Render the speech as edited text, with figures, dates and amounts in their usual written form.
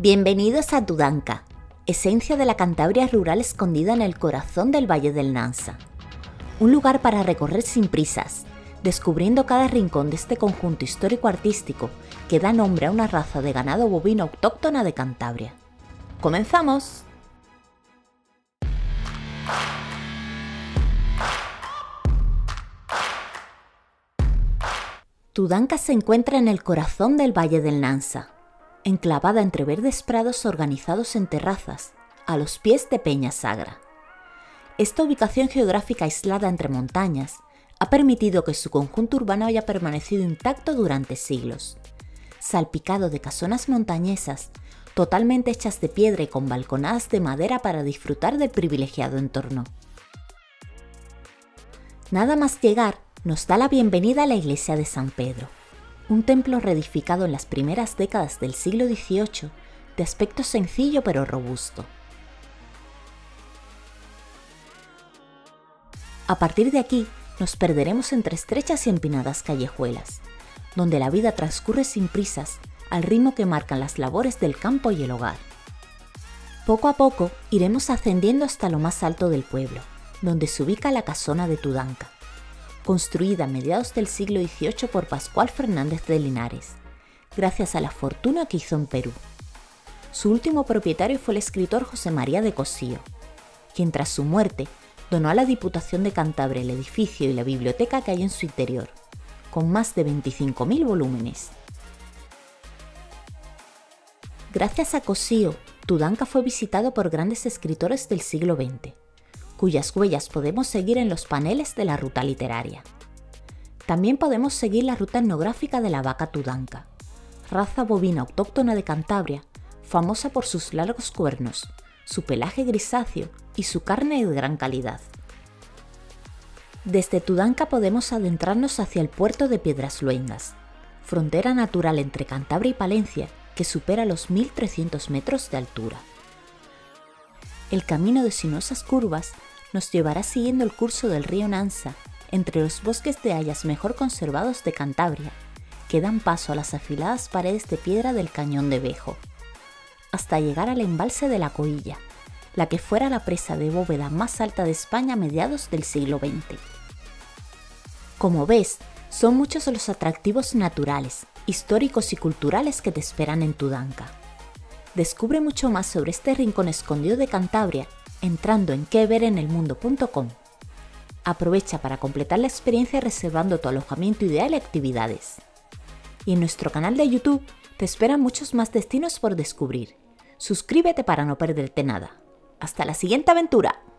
Bienvenidos a Tudanca, esencia de la Cantabria rural escondida en el corazón del Valle del Nansa. Un lugar para recorrer sin prisas, descubriendo cada rincón de este conjunto histórico-artístico que da nombre a una raza de ganado bovino autóctona de Cantabria. ¡Comenzamos! Tudanca se encuentra en el corazón del Valle del Nansa, enclavada entre verdes prados organizados en terrazas, a los pies de Peña Sagra. Esta ubicación geográfica aislada entre montañas ha permitido que su conjunto urbano haya permanecido intacto durante siglos, salpicado de casonas montañesas, totalmente hechas de piedra y con balconadas de madera para disfrutar del privilegiado entorno. Nada más llegar, nos da la bienvenida a la iglesia de San Pedro, un templo reedificado en las primeras décadas del siglo XVIII, de aspecto sencillo pero robusto. A partir de aquí, nos perderemos entre estrechas y empinadas callejuelas, donde la vida transcurre sin prisas, al ritmo que marcan las labores del campo y el hogar. Poco a poco, iremos ascendiendo hasta lo más alto del pueblo, donde se ubica la casona de Tudanca, construida a mediados del siglo XVIII por Pascual Fernández de Linares, gracias a la fortuna que hizo en Perú. Su último propietario fue el escritor José María de Cossío, quien tras su muerte donó a la Diputación de Cantabria el edificio y la biblioteca que hay en su interior, con más de 25.000 volúmenes. Gracias a Cossío, Tudanca fue visitado por grandes escritores del siglo XX, cuyas huellas podemos seguir en los paneles de la ruta literaria. También podemos seguir la ruta etnográfica de la vaca Tudanca, raza bovina autóctona de Cantabria, famosa por sus largos cuernos, su pelaje grisáceo y su carne de gran calidad. Desde Tudanca podemos adentrarnos hacia el puerto de Piedras Luengas, frontera natural entre Cantabria y Palencia que supera los 1.300 metros de altura. El camino de sinuosas curvas nos llevará siguiendo el curso del río Nansa entre los bosques de hayas mejor conservados de Cantabria, que dan paso a las afiladas paredes de piedra del Cañón de Vejo, hasta llegar al embalse de la Coilla, la que fuera la presa de bóveda más alta de España a mediados del siglo XX. Como ves, son muchos los atractivos naturales, históricos y culturales que te esperan en Tudanca. Descubre mucho más sobre este rincón escondido de Cantabria entrando en queverenelmundo.com. Aprovecha para completar la experiencia reservando tu alojamiento ideal y actividades. Y en nuestro canal de YouTube te esperan muchos más destinos por descubrir. Suscríbete para no perderte nada. ¡Hasta la siguiente aventura!